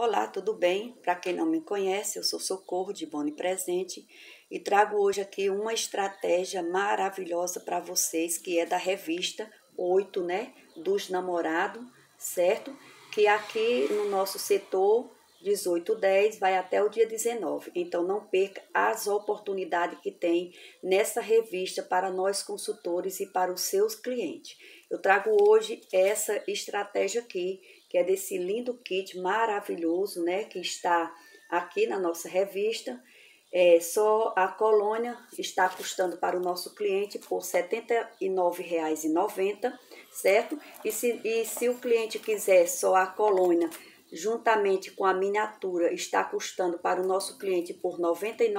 Olá, tudo bem? Para quem não me conhece, eu sou Socorro de Boni Presente e trago hoje aqui uma estratégia maravilhosa para vocês, que é da revista 8, né, dos namorados, certo? Que aqui no nosso setor 18/10 vai até o dia 19. Então não perca as oportunidades que tem nessa revista para nós consultores e para os seus clientes. Eu trago hoje essa estratégia aqui, que é desse lindo kit maravilhoso, né, que está aqui na nossa revista. Só a colônia está custando para o nosso cliente por R$ 79,90, certo? E se o cliente quiser só a colônia, juntamente com a miniatura, está custando para o nosso cliente por R$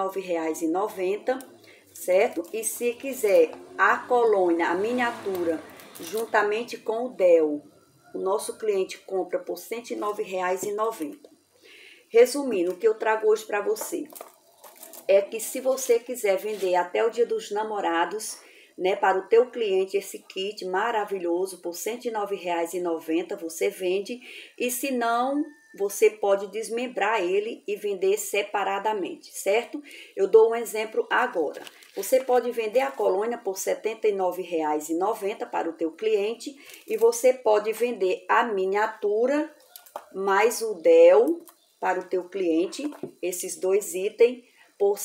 99,90, certo? E se quiser a colônia, a miniatura, juntamente com o Del, o nosso cliente compra por R$ 109,90. Resumindo, o que eu trago hoje para você é que se você quiser vender até o Dia dos Namorados, né, para o teu cliente esse kit maravilhoso por R$ 109,90, você vende, e se não, você pode desmembrar ele e vender separadamente, certo? Eu dou um exemplo agora. Você pode vender a colônia por R$ 79,90 para o teu cliente e você pode vender a miniatura mais o Del para o teu cliente, esses dois itens, por R$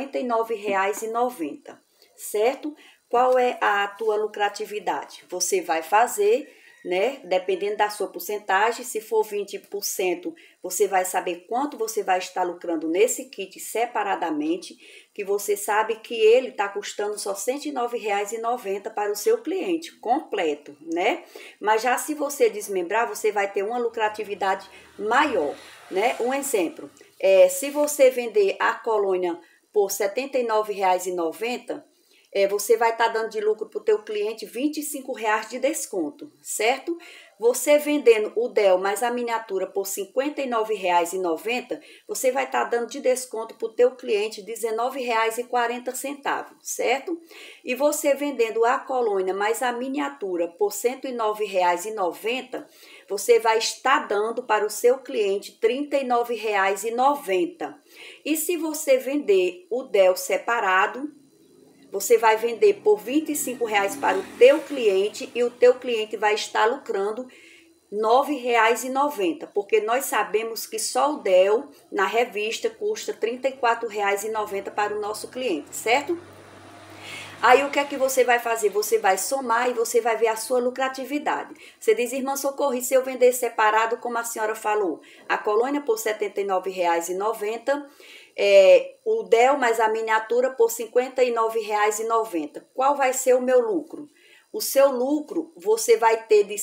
59,90, certo? Qual é a tua lucratividade? Você vai fazer, né? Dependendo da sua porcentagem, se for 20%, você vai saber quanto você vai estar lucrando nesse kit separadamente, que você sabe que ele está custando só R$ 109,90 para o seu cliente, completo, né? Mas já se você desmembrar, você vai ter uma lucratividade maior, né? Um exemplo, se você vender a colônia por R$ 79,90, você vai estar dando de lucro para o teu cliente R$ 25,00 de desconto, certo? Você vendendo o Del mais a miniatura por R$ 59,90, você vai estar dando de desconto para o teu cliente R$ 19,40, certo? E você vendendo a colônia mais a miniatura por R$ 109,90, você vai estar dando para o seu cliente R$ 39,90. E se você vender o Del separado, você vai vender por R$ 25,00 para o teu cliente e o teu cliente vai estar lucrando R$ 9,90, porque nós sabemos que só o Del na revista custa R$ 34,90 para o nosso cliente, certo? Aí o que é que você vai fazer? Você vai somar e você vai ver a sua lucratividade. Você diz, irmã Socorro, e se eu vender separado, como a senhora falou, a colônia por R$ 79,90, o Del mais a miniatura por R$ 59,90. Qual vai ser o meu lucro? O seu lucro você vai ter de R$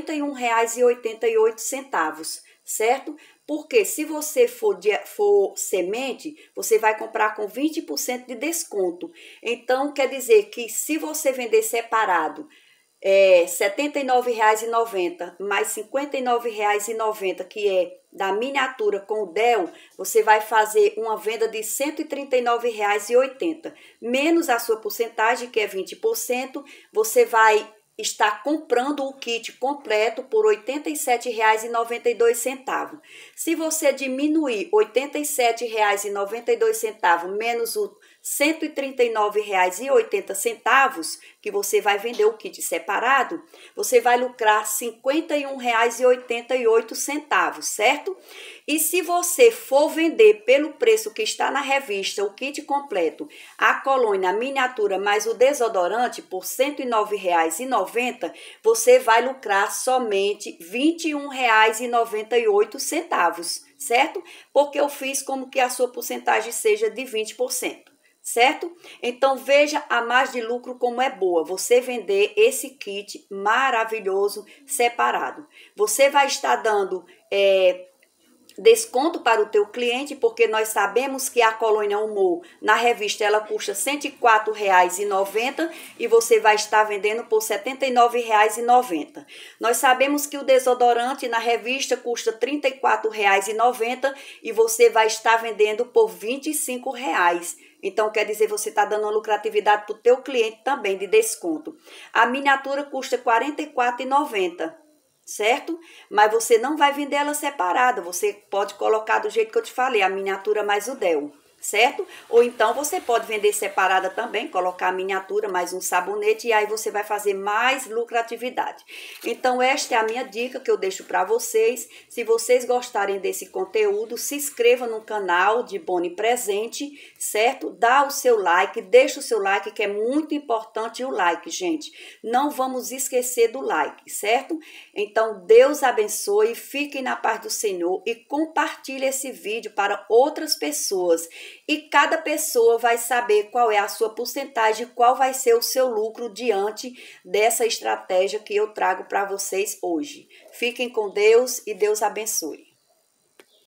51,88, certo? Porque se você for semente, você vai comprar com 20% de desconto. Então, quer dizer que se você vender separado, R$ 79,90 mais R$ 59,90, que é da miniatura com o Del, você vai fazer uma venda de R$ 139,80. Menos a sua porcentagem, que é 20%, você vai está comprando o kit completo por R$ 87,92. Se você diminuir R$ 87,92 menos o R$ 139,80 que você vai vender o kit separado, você vai lucrar R$ 51,88, certo? E se você for vender pelo preço que está na revista, o kit completo, a colônia, a miniatura mais o desodorante por R$ 109,90, você vai lucrar somente R$ 21,98, certo? Porque eu fiz como que a sua porcentagem seja de 20%. Certo? Então veja a margem de lucro como é boa você vender esse kit maravilhoso separado. Você vai estar dando desconto para o teu cliente, porque nós sabemos que a colônia Humor na revista ela custa R$ 104,90 e você vai estar vendendo por R$ 79,90. Nós sabemos que o desodorante na revista custa R$ 34,90 e você vai estar vendendo por R$ 25,00. Então, quer dizer, você está dando uma lucratividade para o teu cliente também de desconto. A miniatura custa R$ 44,90. certo? Mas você não vai vender ela separada, você pode colocar do jeito que eu te falei, a miniatura mais o Del, certo? Ou então você pode vender separada também, colocar a miniatura mais um sabonete e aí você vai fazer mais lucratividade. Então esta é a minha dica que eu deixo para vocês. Se vocês gostarem desse conteúdo, se inscreva no canal de Boni Presente, certo? Dá o seu like, deixa o seu like que é muito importante o like, gente. Não vamos esquecer do like, certo? Então Deus abençoe, fiquem na paz do Senhor e compartilhe esse vídeo para outras pessoas. E cada pessoa vai saber qual é a sua porcentagem, qual vai ser o seu lucro diante dessa estratégia que eu trago para vocês hoje. Fiquem com Deus e Deus abençoe.